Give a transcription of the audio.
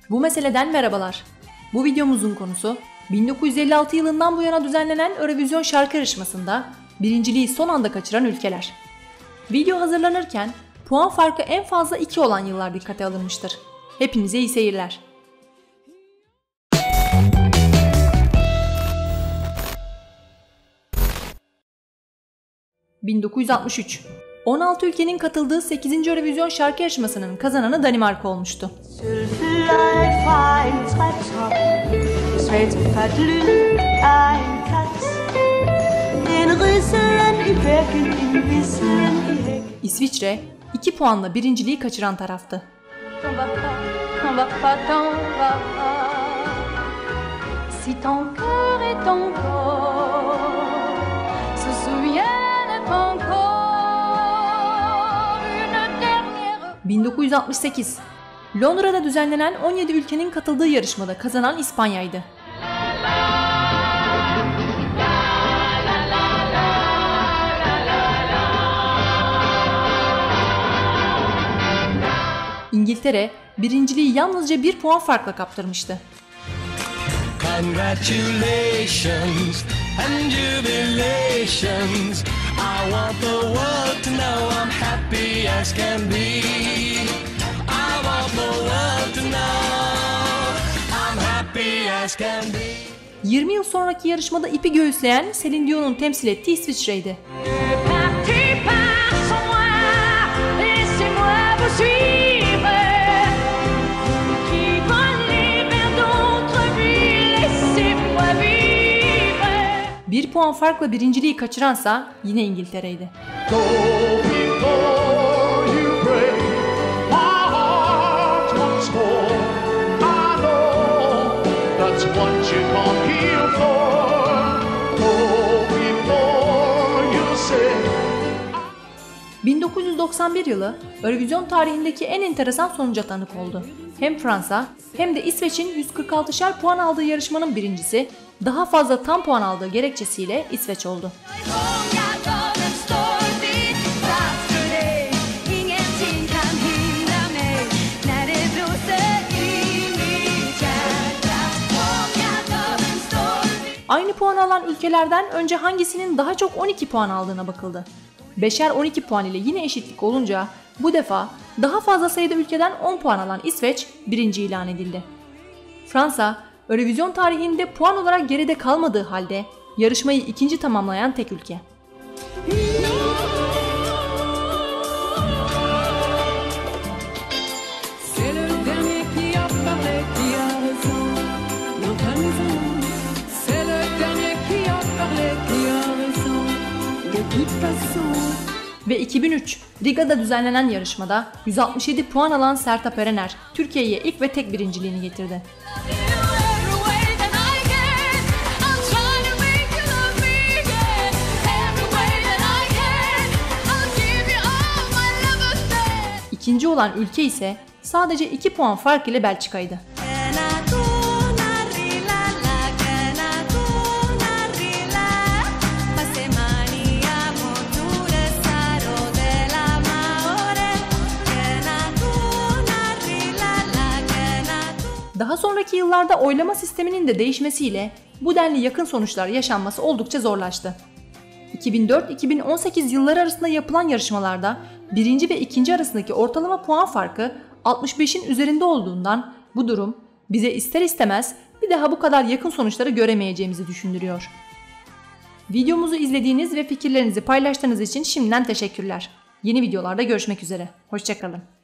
Bu meseleden merhabalar. Bu videomuzun konusu 1956 yılından bu yana düzenlenen Eurovision şarkı yarışmasında birinciliği son anda kaçıran ülkeler. Video hazırlanırken puan farkı en fazla 2 olan yıllar dikkate alınmıştır. Hepinize iyi seyirler. ...1963. 16 ülkenin katıldığı 8. Eurovision şarkı yarışmasının kazananı Danimarka olmuştu. 'İsviçre 2 puanla birinciliği kaçıran taraftı. Si ton cœur est encore, se souviennent encore une dernière. 1968. Londra'da düzenlenen 17 ülkenin katıldığı yarışmada kazanan İspanya'ydı. İngiltere birinciliği yalnızca 1 puan farkla kaptırmıştı. Congratulations and jubilations. I want the world to know I'm happy as can be. I want the world to know I'm happy as can be. 20 yıl sonraki yarışmada ipi göğüsleyen Celine Dion'un temsil ettiği İsviçre'ydi. Bir puan farkla birinciliği kaçıransa yine İngiltere'ydi. ...1991 yılı Eurovision tarihindeki en enteresan sonuca tanık oldu. Hem Fransa hem de İsveç'in 146'şer puan aldığı yarışmanın birincisi, daha fazla tam puan aldığı gerekçesiyle İsveç oldu. Aynı puan alan ülkelerden önce hangisinin daha çok 12 puan aldığına bakıldı. 5'er 12 puan ile yine eşitlik olunca bu defa daha fazla sayıda ülkeden 10 puan alan İsveç birinci ilan edildi. Fransa, Eurovision tarihinde puan olarak geride kalmadığı halde yarışmayı ikinci tamamlayan tek ülke. Ve 2003 Riga'da düzenlenen yarışmada 167 puan alan Sertab Erener Türkiye'ye ilk ve tek birinciliğini getirdi. İkinci olan ülke ise sadece 2 puan fark ile Belçika'ydı. Daha sonraki yıllarda oylama sisteminin de değişmesiyle bu denli yakın sonuçlar yaşanması oldukça zorlaştı. 2004-2018 yılları arasında yapılan yarışmalarda birinci ve ikinci arasındaki ortalama puan farkı 65'in üzerinde olduğundan bu durum bize ister istemez bir daha bu kadar yakın sonuçları göremeyeceğimizi düşündürüyor. Videomuzu izlediğiniz ve fikirlerinizi paylaştığınız için şimdiden teşekkürler. Yeni videolarda görüşmek üzere. Hoşça kalın.